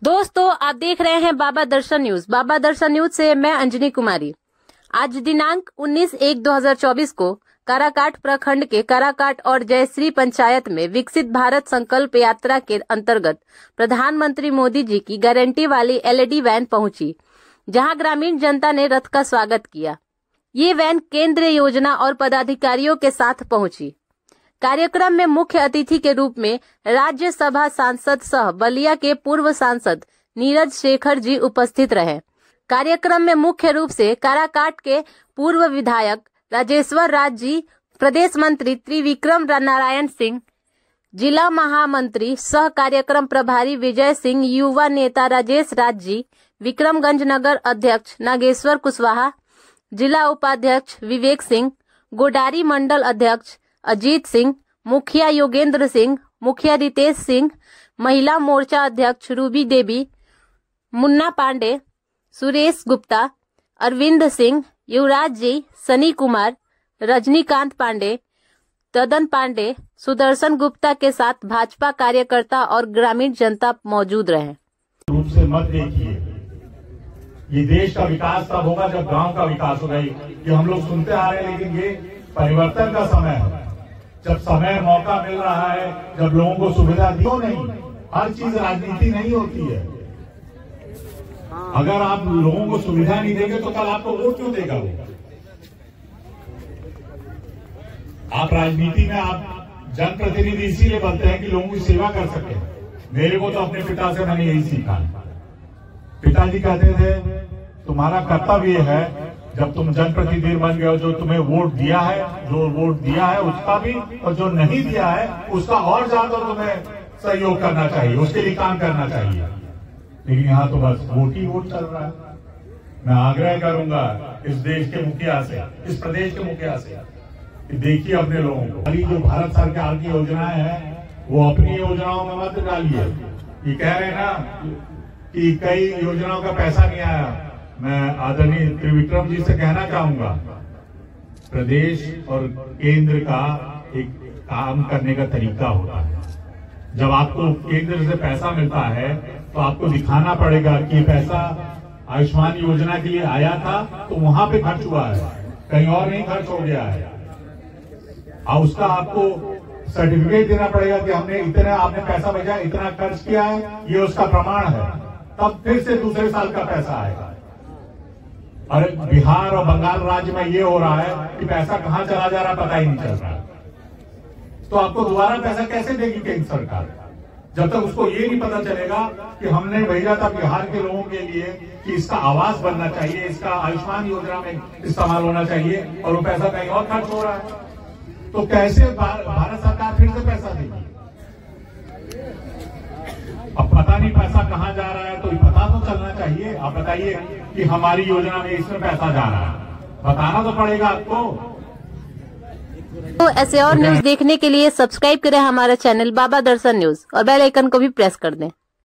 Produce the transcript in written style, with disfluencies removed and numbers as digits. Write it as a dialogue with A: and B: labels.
A: दोस्तों, आप देख रहे हैं बाबा दर्शन न्यूज। बाबा दर्शन न्यूज से मैं अंजनी कुमारी। आज दिनांक 19/1/2024 को काराकाट प्रखंड के काराकाट और जयश्री पंचायत में विकसित भारत संकल्प यात्रा के अंतर्गत प्रधानमंत्री मोदी जी की गारंटी वाली LED वैन पहुंची, जहां ग्रामीण जनता ने रथ का स्वागत किया। ये वैन केंद्रीय योजना और पदाधिकारियों के साथ पहुंची। कार्यक्रम में मुख्य अतिथि के रूप में राज्यसभा सांसद सह बलिया के पूर्व सांसद नीरज शेखर जी उपस्थित रहे। कार्यक्रम में मुख्य रूप से काराकाट के पूर्व विधायक राजेश्वर राज जी, प्रदेश मंत्री त्रिविक्रम नारायण सिंह, जिला महामंत्री सह कार्यक्रम प्रभारी विजय सिंह, युवा नेता राजेश राज जी, विक्रमगंज नगर अध्यक्ष नागेश्वर कुशवाहा, जिला उपाध्यक्ष विवेक सिंह, गोडारी मंडल अध्यक्ष अजीत सिंह, मुखिया योगेंद्र सिंह, मुखिया रितेश सिंह, महिला मोर्चा अध्यक्ष रूबी देवी, मुन्ना पांडे, सुरेश गुप्ता, अरविंद सिंह, युवराज जी, सनी कुमार, रजनीकांत पांडे, तदन पांडे, सुदर्शन गुप्ता के साथ भाजपा कार्यकर्ता और ग्रामीण जनता मौजूद रहे।
B: रूप से मत देखिए, ये देश का विकास तब होगा जब गांव का विकास होगा। ये हम लोग सुनते आ रहे हैं, लेकिन ये परिवर्तन का समय है। जब समय मौका मिल रहा है, जब लोगों को सुविधा दी, तो नहीं, हर चीज राजनीति नहीं होती है। अगर आप लोगों को सुविधा नहीं देंगे तो कल आपको वोट क्यों देगा वो? आप राजनीति में आप जनप्रतिनिधि इसीलिए बनते हैं कि लोगों की सेवा कर सके। मेरे को तो अपने पिता से मैंने यही सीखा। पिताजी कहते थे, तुम्हारा कर्तव्य है जब तुम जनप्रतिनिधि बन गए हो, जो तुम्हें वोट दिया है, जो वोट दिया है उसका भी, और जो नहीं दिया है उसका और ज्यादा तुम्हें सहयोग करना चाहिए, उसके लिए काम करना चाहिए। लेकिन यहाँ तो बस वोट ही वोट चल रहा है। मैं आग्रह करूंगा इस देश के मुखिया से, इस प्रदेश के मुखिया से, कि देखिए अपने लोगों को। अभी जो भारत सरकार की योजनाएं हैं वो अपनी योजनाओं में मत डालिए। ये कह रहे हैं ना कि कई योजनाओं का पैसा नहीं आया। मैं आदरणीय त्रिविक्रम जी से कहना चाहूंगा, प्रदेश और केंद्र का एक काम करने का तरीका होता है। जब आपको केंद्र से पैसा मिलता है तो आपको दिखाना पड़ेगा कि ये पैसा आयुष्मान योजना के लिए आया था तो वहां पे खर्च हुआ है, कहीं और नहीं खर्च हो गया है। और उसका आपको सर्टिफिकेट देना पड़ेगा कि हमने इतना, आपने पैसा भेजा, इतना खर्च किया है, ये उसका प्रमाण है। तब फिर से दूसरे साल का पैसा आएगा। और बिहार और बंगाल राज्य में ये हो रहा है कि पैसा कहां चला जा रहा है पता ही नहीं चल रहा। तो आपको दोबारा पैसा कैसे देगी केंद्र सरकार, जब तक उसको ये नहीं पता चलेगा कि हमने भेजा था बिहार के लोगों के लिए कि इसका आवास बनना चाहिए, इसका आयुष्मान योजना में इस्तेमाल होना चाहिए, और वो पैसा कहीं और खर्च हो रहा है। तो कैसे भारत सरकार फिर से पैसा देगी? अब पता नहीं पैसा कहां जा रहा है, तो पता तो चलना चाहिए। आप बताइए कि हमारी योजना में इसमें पैसा जा रहा है, बताना तो पड़ेगा आपको।
A: तो ऐसे और न्यूज देखने के लिए सब्सक्राइब करें हमारा चैनल बाबा दर्शन न्यूज और बेल आइकन को भी प्रेस कर दें।